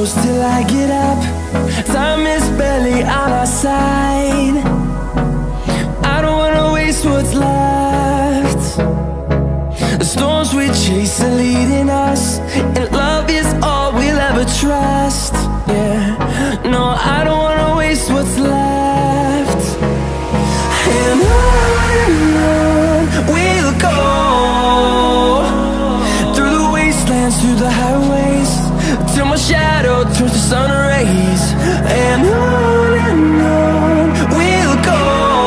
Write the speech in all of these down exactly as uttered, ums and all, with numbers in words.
close till I get up. Time is barely on our side. I don't wanna waste what's left. The storms we chase are leading us, and love is all we'll ever trust. Yeah, no, I don't wanna waste what's left. And on and on we'll go, through the wastelands, through the highways, till my shadow turns to sun rays. And on and on we'll go,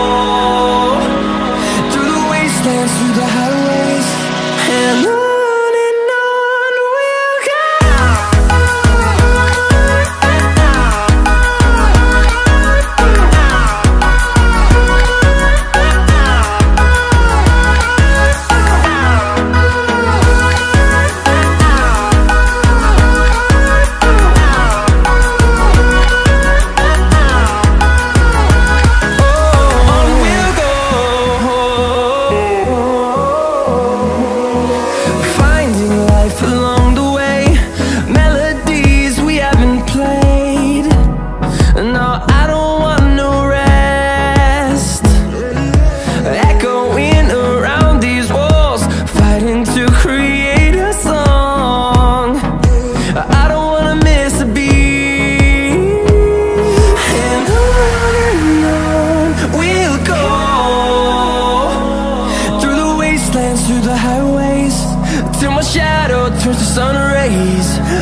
through the wastelands, through the highways, and on. Through the highways, till my shadow turns to sun rays.